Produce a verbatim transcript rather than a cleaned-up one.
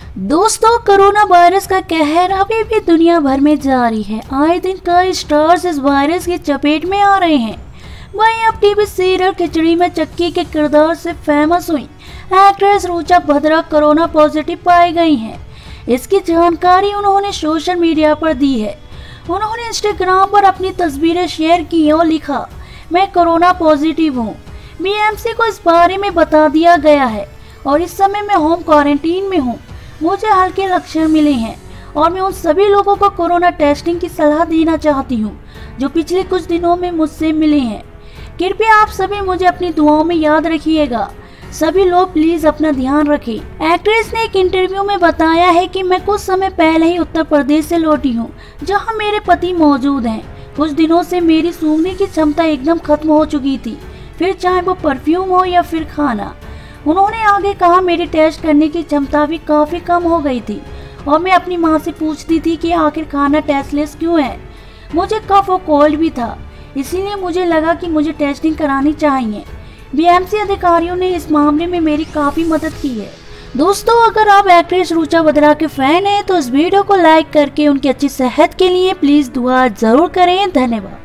दोस्तों, corona virus का कहर अभी भी दुनिया भर में जारी है। आए दिन कई स्टार्स इस वायरस की चपेट में आ रहे हैं। वहीं अब टीवी सीरियल खिचड़ी में चक्की के किरदार से फेमस हुई actress Richa Bhadra corona positive पाई गई हैं। इसकी जानकारी उन्होंने सोशल मीडिया पर दी है। उन्होंने इंस्टाग्राम पर अपनी तस्वीरें शेयर की और लिखा, मैं कोरोना पॉजिटिव हूँ। बीएमसी को इस बारे में बता दिया गया है और इस समय मैं होम क्वारंटीन में हूँ। मुझे हल्के लक्षण मिले हैं और मैं उन सभी लोगों को कोरोना टेस्टिंग की सलाह देना चाहती हूँ जो पिछले कुछ दिनों में मुझसे मिले हैं। कृपया आप सभी मुझे अपनी दुआओं में याद रखिएगा। सभी लोग प्लीज अपना ध्यान रखें। एक्ट्रेस ने एक इंटरव्यू में बताया है कि मैं कुछ समय पहले ही उत्तर प्रदेश से लौटी हूँ, जहाँ मेरे पति मौजूद हैं। कुछ दिनों से मेरी सूंघने की क्षमता एकदम खत्म हो चुकी थी, फिर चाहे वो परफ्यूम हो या फिर खाना। उन्होंने आगे कहा, मेरी टेस्ट करने की क्षमता भी काफी कम हो गई थी और मैं अपनी माँ से पूछती थी कि आखिर खाना टेस्टलेस क्यों है। मुझे कफ और कोल्ड भी था, इसीलिए मुझे लगा कि मुझे टेस्टिंग करानी चाहिए। बीएमसी अधिकारियों ने इस मामले में मेरी काफी मदद की है। दोस्तों, अगर आप एक्ट्रेस ऋचा भद्रा के फैन हैं तो इस वीडियो को लाइक करके उनकी अच्छी सेहत के लिए प्लीज दुआ जरूर करें। धन्यवाद।